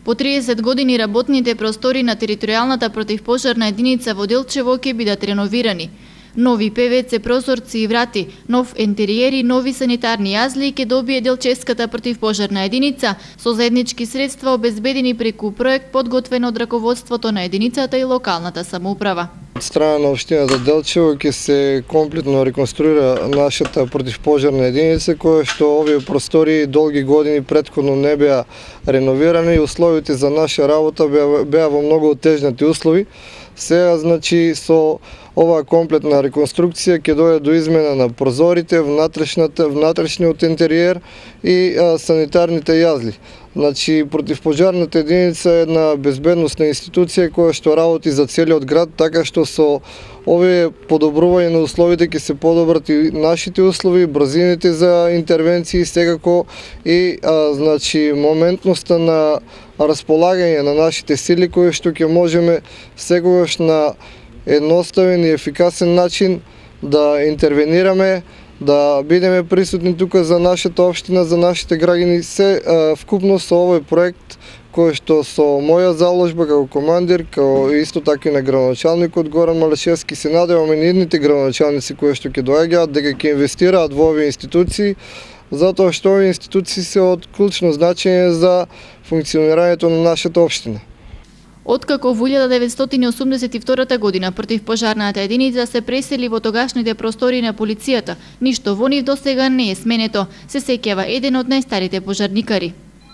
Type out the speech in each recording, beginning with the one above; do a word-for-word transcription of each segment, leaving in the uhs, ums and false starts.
По триесет години работните простори на територијалната противпожарна единица во Делчево ќе бидат реновирани. Нови пе ве це прозорци и врати, нов ентериер и нови санитарни јазли ќе добие Делчевската противпожарна единица со заеднички средства обезбедени преку проект подготвен од раководството на единицата и локалната самоуправа. Од страна на општината Делчево ќе се комплетно реконструира нашата противпожарна единица, која што овие простори долги години претходно не беа реновирани и условите за наша работа беа, беа во многу отежнати услови. Сега, значи, со оваа комплетна реконструкција ќе дојде до измена на прозорите, внатрешната, внатрешниот интериер и а, санитарните јазли. Значи, противпожарната единица е една безбедносна институција која што работи за целиот град, така што со овие подобрување на условите ќе се подобрат и нашите услови, брзините за интервенции, секако и а, значи моментноста на располагање на нашите сили кои што ќе можеме секогаш на едноставен и ефикасен начин да интервенираме, да бидеме присутни тука за нашата општина, за нашите граѓани, се а, вкупно со овој проект кој што со моја заложба како командир, како исто така и на градоначалникот Горан Малешевски, се надеваме на идните градоначалници кои што ќе доаѓаат дека ќе инвестираат во овие институции, затоа што овие институции се од клучно значење за функционирањето на нашата општина. Откако во илјада деветстотини осумдесет и втора година противпожарната единица се пресели во тогашните простори на полицијата, ништо во нив досега не е сменето, се сеќава еден од најстарите пожарникари.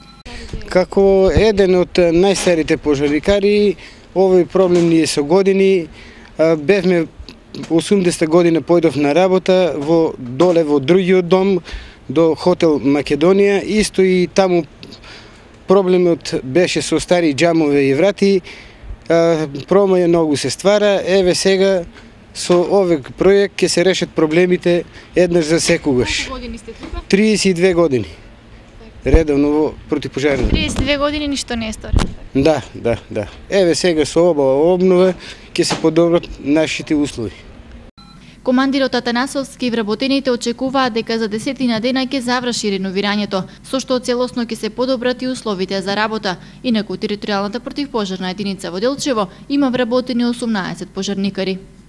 Како еден од најстарите пожарникари, овој проблем ни е со години. Бевме осумдесета година појдов на работа во доле во другиот дом до хотел Македонија, исто и таму проблемот беше со стари џамове и врати, промаја многу се ствара, еве сега со овој проект ќе се решат проблемите еднаш за секогаш. Колку години сте тука? триесет и две години. Редовно во противпожарна. триесет и две години ништо не е сторено. Да, да, да. Еве сега со обава обнова ќе се подобрат нашите услови. Командирот Атанасовски и вработените очекуваат дека за десетина дена ќе заврши реновирањето, со што целосно ќе се подобрат и условите за работа. Инаку територијалната противпожарна единица во Делчево има вработени осумнаесет пожарникари.